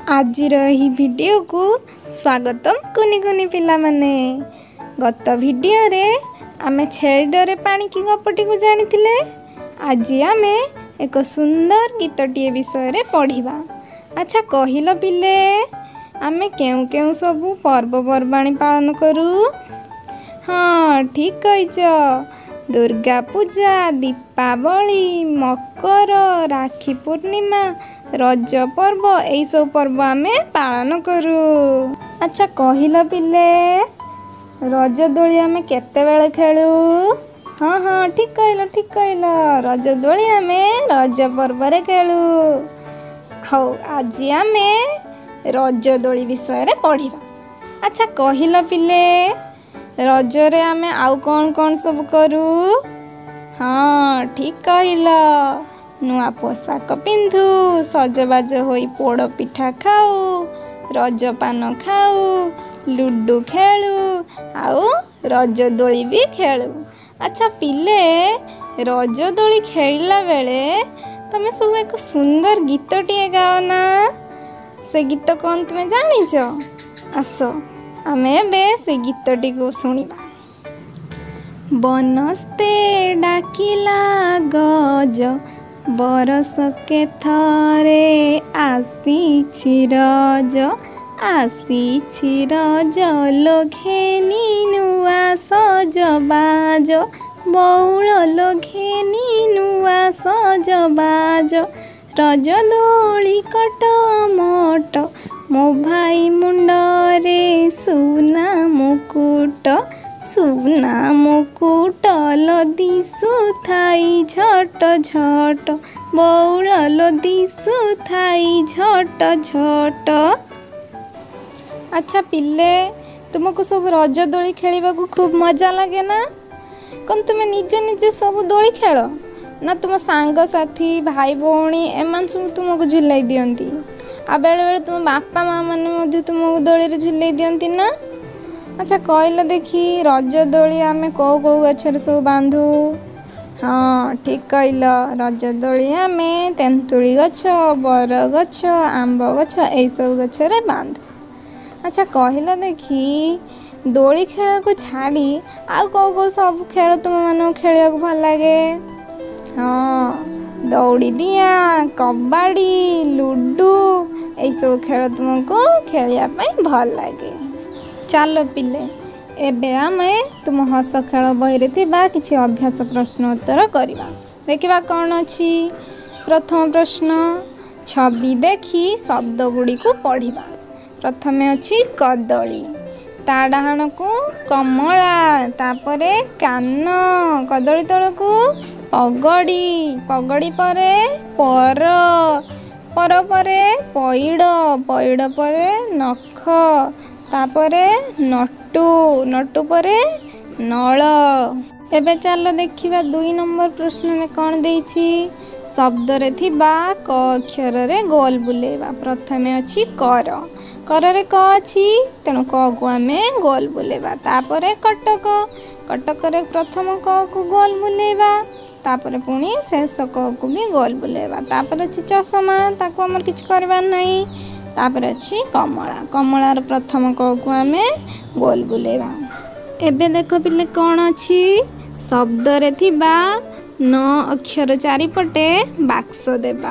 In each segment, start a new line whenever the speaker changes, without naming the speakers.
आजिर एही वीडियो को स्वागतम कुनी कुनी पिला माने। गत वीडियो रे आमे छेड़रे पानी की गपटी को जानिथिले। आज आमे एक सुंदर गीतटीए विषय रे पढ़िबा। अच्छा कहिलो पिले आमे केउ केउ सबु पर्वपर्वाणी पालन करू? हाँ ठीक कहिच। दुर्गा पूजा, दीपावली, मकर, राखी पूर्णिमा, रज पर्व यही सब पर्व आमे पालन करू। अच्छा कहिलो पिले रज दोली आमे केते बेले खेलू? हाँ हाँ ठीक कहल रज दोली आमे रज पर्व रे खेलू। हौ आज आमे रज दोली विषय रे पढ़िबा। अच्छा कहिलो पिले रज रे आमे आउ कौन सब करू? हाँ ठीक कहल नुआ पोशाक पिंधु, सजबाज होई पोड़ पिठा खाऊ, रज पान खाऊ, लुडु खेलु आउ रज दोली भी खेलु। अच्छा पिले रज दोली खेलला बेले तमे सब एक सुंदर गीतटिए गाओ ना। से गीत कौन तुमे जानिच? आस आमे बे से गीतटी को सुनिबा। बनस्ते डाकिला गज बरस के थरे आसीछि रज, आसीछि रज लोघेनी नुआ सजबाज, बौल लोघेनी नुआ सजबाज, रज दोली कट मट मो भाई मुंडरे सुना मुकुट, सुना मुकुट दिसु थाई झट झट, बौल दिसु थाई झट झट। अच्छा पिले तुमको सब रज दोली खेलिबा को खूब मजा लगे ना? कौन तुमे निजे निजे सब दोली खेल ना तुम सांग साथी भाई भौणी एमान सब तुमको झुलाई दियंती? आ बेले बेले तुम बापा माँ माने तुमको दोली रे झुलाई दियंती ना? अच्छा कहल देखी रज दोली आमे कौ गछरे सब बांधु? हाँ ठीक कहल रज दोली आमे तेंतुली गछ, बर गछ, आंब गछ यही सब गछरे बांधु। अच्छा कहल देखी दोली खेल को छाड़ी आउ कौ सब खेल तुम मान खेलिया को भल लगे? हाँ दौड़ी दिया, कबाड़ी, लुडु यही सब खेल तुमको खेलिया भल लगे। चलो पिले एबे आमे तुम हस खेल बही रे थिबा किछि अभ्यास प्रश्न उत्तर करिबा। देखिबा कौन अछि? प्रथम प्रश्न छवि देखी शब्द गुडी को पढ़िबा। प्रथमे अछि कदली, ता डाहाण को कमला, तापरे कान, कदली तळ को पगड़ी, पगड़ी परे पर, पर परे पैड, पैड परे नख, तापरे नटु, नटु परे नल। एबे चलो देखिबा 2 नंबर प्रश्न में कौन देइछि? शब्द रे थिबा क अक्षर रे गोल बुलेबा। प्रथमे अछि कर, कर रे क अछि तेणु क को आमे गोल बुलेबा। तापरे कटक, कटक रे प्रथम क को गोल बुलेबा, तापरे पुणी शेष क को भी गोल बुलेबा। तापरे अछि चषमा, ताको हमर किछ करबा नहीं। तापर अच्छी कमला, कमलार प्रथम क को आमे गोल बुलेबा। एबे देखो पिले कौन अच्छी? शब्द रे थिबा न अक्षर चारिपटे बाक्स देबा।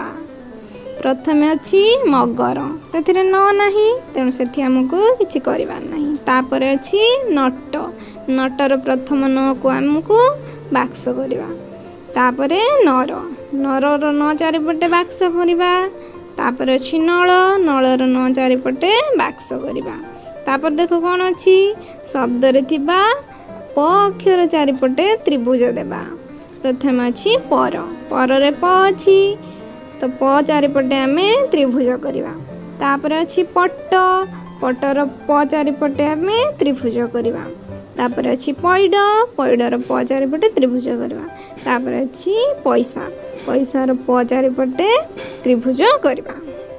प्रथमे अच्छी मगर, सेथिरे न नाही तेणु सेठी हमको किछि करबा नाही। तापर अच्छी नट, नटर प्रथम न को हमको बाक्स करबा। तापरे नर, नरर न चारिपटे बाक्स करबा। तापर अच्छी नल, नलर न चारिपटे बाक्स करबा। तापर देखो कौन अच्छी? शब्द रे थिबा प अक्षर चारिपटे त्रिभुज देबा। प्रथम अच्छी पर, पर रे प अछि तो प चारिपटे आमे त्रिभुज करबा। तापर अच्छी पट, पटर प चारिपटे आमे त्रिभुज करबा। तापर अच्छी पैड, पैडर प चारिपटे त्रिभुज करबा। तापर अच्छी पैसा, पैसार प चारिपटे त्रिभुज करबा।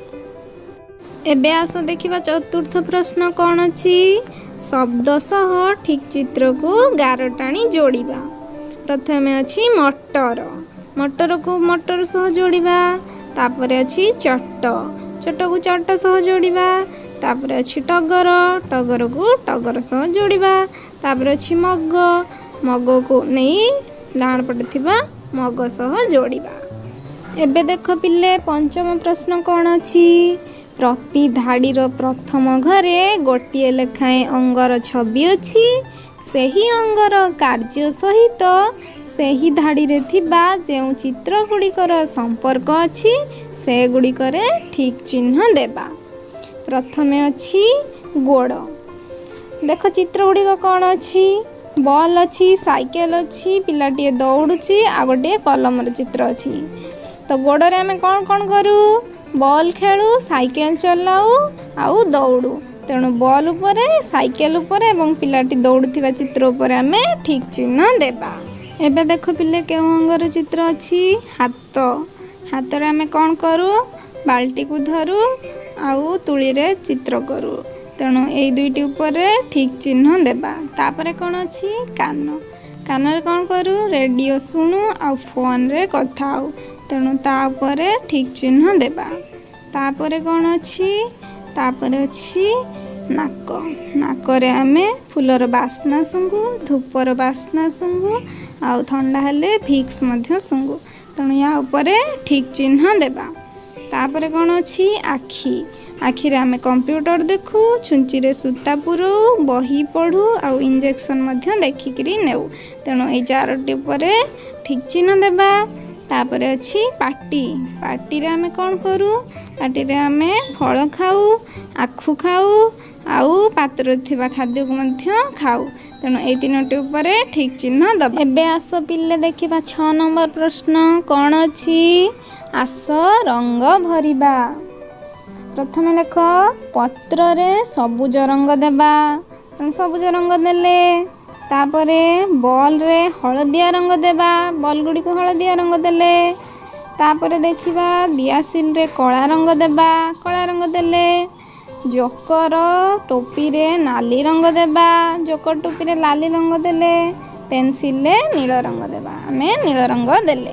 एबे आसो देखिबा चतुर्थ प्रश्न कौन अछि? शब्द सह ठीक चित्र को गार टाणी जोड़िबा। प्रथमे अछि मटर, मटर को मटर सह जोड़िबा। तापरे अछि चट, चट को चट सह जोड़िबा। तापर अछि टगर, टगर को टगर सह जोड़िबा। तापर अछि मग, मग को नहीं डाण पटे थिबा मग सह जोड़िबा। एबे देख पिले पंचम प्रश्न कौन अछि? प्रति धाड़ीर प्रथम घरे गोटे लेखाएं अंगर छवि अछि। सेही अंगर कार्य सहित सेही धाड़ी रे थिबा जेउ चित्र गुड़िकर संपर्क अछि से गुड़िकरे ठीक चिन्ह देबा। प्रथमे अछि गोड़। देख चित्र गुड़िक कौन अछि? बॉल अछि, साइकेल अछि, पिलाटीए दौड़ुची, आ गोटे कलमर चित्र अछि। तो गोड़े आम कौन कौन करूँ? बॉल खेलु, साइकेल चलाऊ आउ दौड़ू। तेणु बॉल उपरे, साइकेल उपरे एवं पिलाटी दौड़ुथिबा चित्र उपरे आमे ठीक चिन्ह देबा। एबे देख पिले केउ अंगर चित्र अछि? हाथ। हाथ रे आमे कौन करू? बाल्टी को धरू आउ तुली रे चित्र करू। तेणु एई दुईटी उपरे ठीक चिन्ह देबा। तापरे कौन अछि? कान। कान रे कौन करू? रेडियो सुनु आउ फोन रे कथा आउ। तेणु ता उपरे ठीक चिन्ह देबा। तापरे कौन अछि? तापरे अछि नाक। नाक रे आमे फूलर बास्ना सुंगु, धूपर बास्ना सुंगु आउ ठंडा हेले फिक्स मध्य सुंगु। तेणु या उपरे ठीक चिन्ह देबा। तापरे कौन अछि? आखि। आखि रे आमे कंप्यूटर देखु, छुंची रे सूता पुरऊ, बही पढ़ू आउ इंजेक्शन मध्य देखिकरी नेउ। तेणु एई चारोटी उपरे ठीक चिन्ह देबा। तापरे अछि पाटी। पाटी रे आमे कौन करू? पाटी रे आमे फल खाऊ, आखु खाऊ आउ पात्र थिबा खाद्य को मध्य खाऊ। तेणु एई तीनोटी उपरे ठीक चिन्ह दबा। एबे आस पिले देखिबा 6 नंबर प्रश्न कौन अछि? आस रंग भरिबा। प्रथमे देख पत्र रे सबुज रंग देबा। तेणु सबुज रंग देले। तापरे बॉल रे हलदिया रंग देबा। बॉल गुड़ी को हलदिया रंग देले। तापरे देखिबा दियासिल रे कला रंग देबा। कला रंग देले। जोकर टोपी रे नाली रंग देबा। जोकर टोपी रे लाली रंग देले। पेंसिल रे नील रंग देबा। आमे नील रंग देले।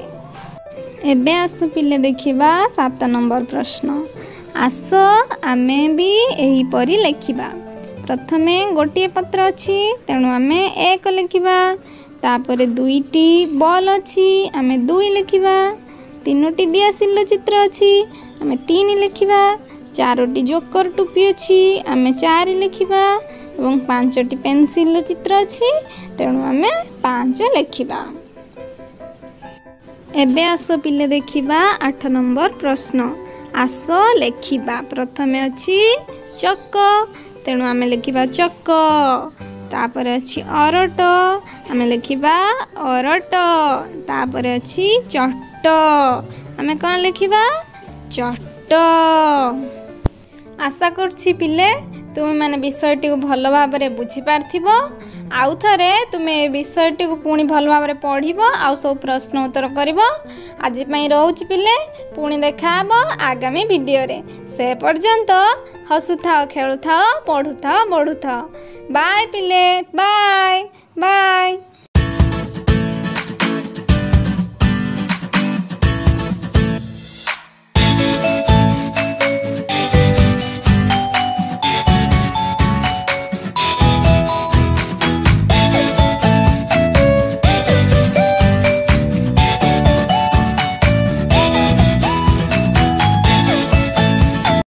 एबे आस पिले देखिबा 7 नंबर प्रश्न। आस आमे भी एही परी लेखिबा। प्रथमे गोटे पत्र अछि तेणु आमे 1 लिखिबा। तापरे दुईटी बॉल अछि आमे 2 लिखिबा। तीनोटी दियासिल चित्र अछि आमे 3 लिखिबा। चारोटी जोकर टोपी अछि आमे 4 लिखिबा एवं 5टी पेंसिल चित्र अछि तेणु आमे 5 लिखिबा। एबे आस पिले देखिबा 8 नंबर प्रश्न। आस लेखिबा। प्रथमे अछि चक तेणु आमे लिखिबा चक। तापरे अछि अरट आमे लिखिबा अरट। तापरे अछि चट आमे कौन लिखिबा? चट। आशा करछि पिले तुम माने विषयटी को भल भाव में बुझी पार्थिबो। आउ थरे तुमे विषयटी को पुणी भल भाव में पढ़िबो आउ सब प्रश्न उत्तर करिबो। आज पई रहउछि पिले पुणी देखाबो आगामी वीडियो रे। से पर्यंत हसुथाओ, खेलुथाओ, पढ़ुथाओ, बढ़ुथाओ। बाय पिले, बाय।